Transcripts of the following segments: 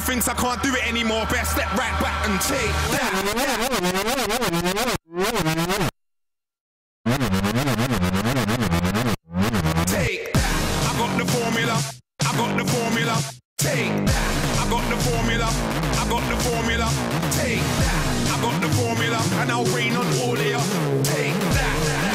thinks I can't do it anymore, best step right back and take that. Take that. I got the formula. I got the formula. Take that. I got the formula. I got the formula. Take that. I got the formula, and I'll rain on all of you. Take that.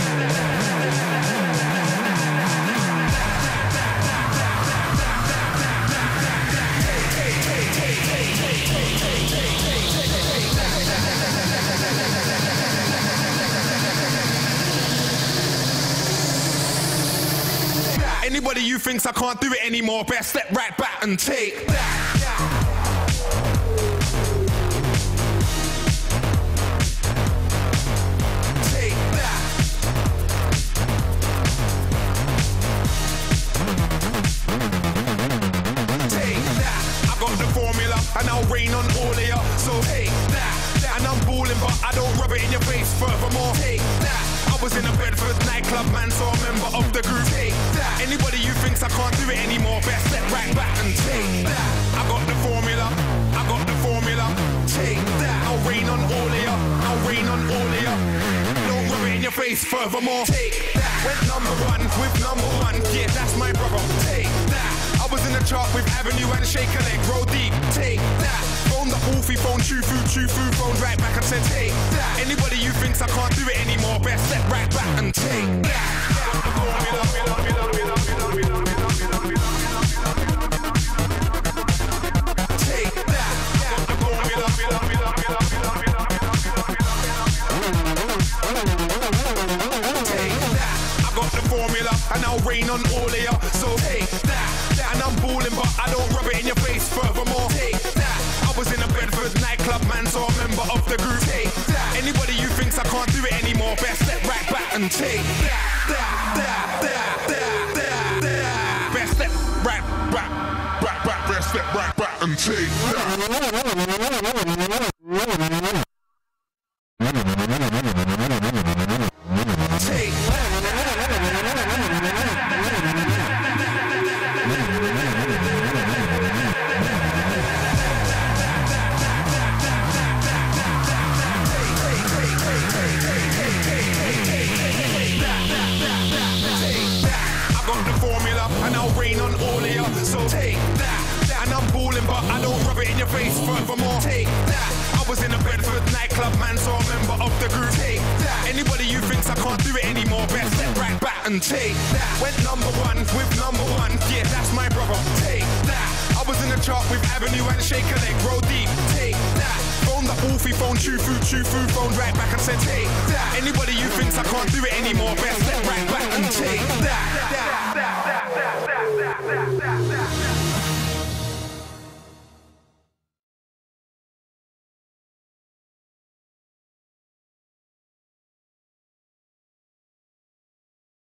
Anybody who thinks I can't do it anymore, best step right back and take that. Take that. Take that. I got the formula and I'll rain on all of ya. So take that. And I'm balling, but I don't rub it in your face. Furthermore, take that. I was in a Bedford nightclub, man, so a member of the group. Take that. Anybody who thinks I can't do it anymore, best step right back and take that. I got the formula. I got the formula. Take that. I'll rain on all of ya. I'll rain on all of ya. Don't rub it in your face. Furthermore, take that. Went number one with number one. Yeah, that's my brother. Take that. I was in the chart with Avenue and Shake a Leg. Roll deep. Take that. Phone the Wolfie phone, true food, phone right back and said, take that. Anybody who thinks I can't do it anymore, best step right back and take that. Take that. Take that. I got the formula and I'll rain on all of ya. So take that. And I'm balling, but I don't rub it in your face. Furthermore, take that. I was in a Bedford nightclub, man, so a member of the group. Take that. Anybody who thinks I can't do it anymore, best step right back and take that. Best step right back, best step right back and take that. Take that. And I'll rain on all of ya. So take that. And I'm balling, but I don't rub it in your face. Furthermore, take that. I was in a Bedford nightclub, man, so a member of the group. Take that. Anybody who thinks I can't do it anymore, best step right back and take that. Went number one with number one. Yeah, that's my brother. Take that. I was in the chart with Avenue and Shake a Leg. Roll deep. Take that. Phone the Wolfie phone, true food, phone right back and said, take that. Anybody who thinks I can't do it anymore, best step right back and take that.